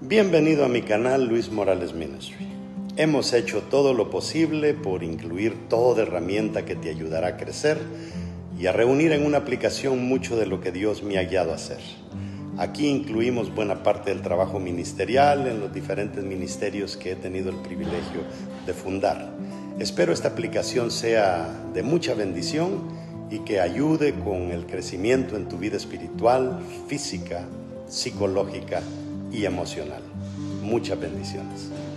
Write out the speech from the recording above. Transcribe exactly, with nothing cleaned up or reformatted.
Bienvenido a mi canal Luis Morales Ministry. Hemos hecho todo lo posible por incluir toda herramienta que te ayudará a crecer y a reunir en una aplicación mucho de lo que Dios me ha guiado a hacer. Aquí incluimos buena parte del trabajo ministerial en los diferentes ministerios que he tenido el privilegio de fundar. Espero esta aplicación sea de mucha bendición y que ayude con el crecimiento en tu vida espiritual, física, psicológica y emocional. Muchas bendiciones.